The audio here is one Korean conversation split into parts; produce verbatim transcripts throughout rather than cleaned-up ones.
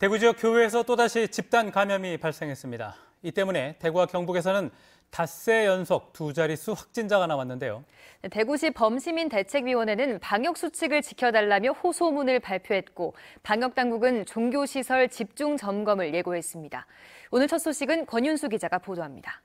대구 지역 교회에서 또다시 집단 감염이 발생했습니다. 이 때문에 대구와 경북에서는 닷새 연속 두 자릿수 확진자가 나왔는데요. 대구시 범시민대책위원회는 방역수칙을 지켜달라며 호소문을 발표했고 방역당국은 종교시설 집중 점검을 예고했습니다. 오늘 첫 소식은 권윤수 기자가 보도합니다.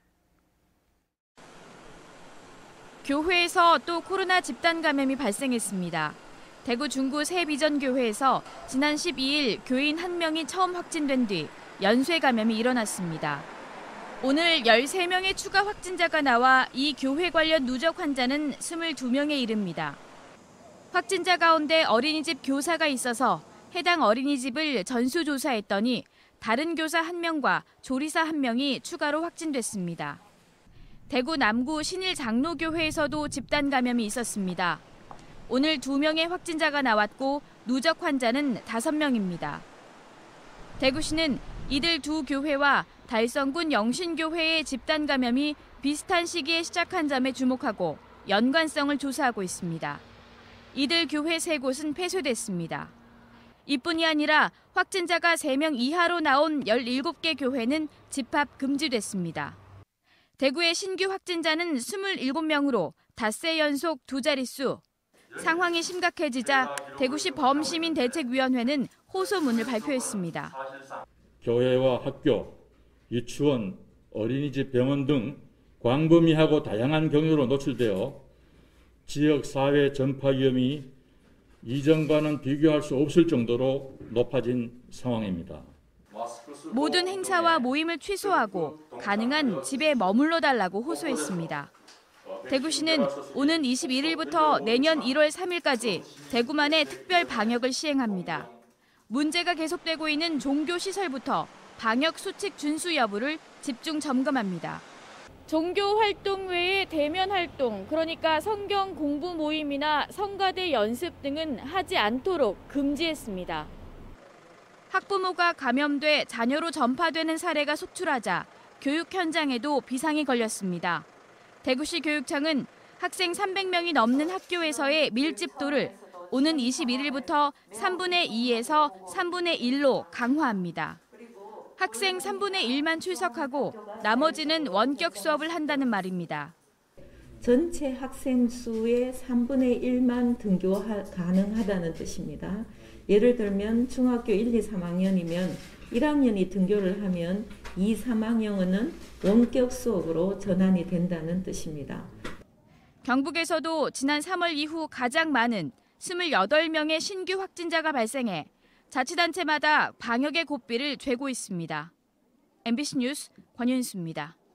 교회에서 또 코로나 집단 감염이 발생했습니다. 대구 중구 새비전교회에서 지난 십이일 교인 한 명이 처음 확진된 뒤 연쇄 감염이 일어났습니다. 오늘 열세 명의 추가 확진자가 나와 이 교회 관련 누적 환자는 이십이 명에 이릅니다. 확진자 가운데 어린이집 교사가 있어서 해당 어린이집을 전수조사했더니 다른 교사 한 명과 조리사 한 명이 추가로 확진됐습니다. 대구 남구 신일장로교회에서도 집단 감염이 있었습니다. 오늘 두 명의 확진자가 나왔고 누적 환자는 다섯 명입니다. 대구시는 이들 두 교회와 달성군 영신교회의 집단 감염이 비슷한 시기에 시작한 점에 주목하고 연관성을 조사하고 있습니다. 이들 교회 세 곳은 폐쇄됐습니다. 이뿐이 아니라 확진자가 세 명 이하로 나온 열일곱 개 교회는 집합 금지됐습니다. 대구의 신규 확진자는 이십칠 명으로 닷새 연속 두 자릿수. 상황이 심각해지자 대구시 범시민대책위원회는 호소문을 발표했습니다. 교회와 학교, 유치원, 어린이집, 병원 등 광범위하고 다양한 경로로 노출되어 지역 사회 전파 위험이 이전과는 비교할 수 없을 정도로 높아진 상황입니다. 모든 행사와 모임을 취소하고 가능한 집에 머물러 달라고 호소했습니다. 대구시는 오는 이십일일부터 내년 일월 삼일까지 대구만의 특별 방역을 시행합니다. 문제가 계속되고 있는 종교시설부터 방역 수칙 준수 여부를 집중 점검합니다. 종교 활동 외에 대면 활동, 그러니까 성경 공부 모임이나 성가대 연습 등은 하지 않도록 금지했습니다. 학부모가 감염돼 자녀로 전파되는 사례가 속출하자 교육 현장에도 비상이 걸렸습니다. 대구시 교육청은 학생 삼백 명이 넘는 학교에서의 밀집도를 오는 이십일일부터 삼분의 이에서 삼분의 일로 강화합니다. 학생 삼분의 일만 출석하고 나머지는 원격 수업을 한다는 말입니다. 전체 학생 수의 삼분의 일만 등교 가능하다는 뜻입니다. 예를 들면 중학교 일, 이, 삼학년이면 일 학년이 등교를 하면 이, 삼학년은 원격 수업으로 전환이 된다는 뜻입니다. 경북에서도 지난 삼월 이후 가장 많은 이십팔 명의 신규 확진자가 발생해 자치단체마다 방역의 고삐를 죄고 있습니다. 엠비씨 뉴스 권윤수입니다.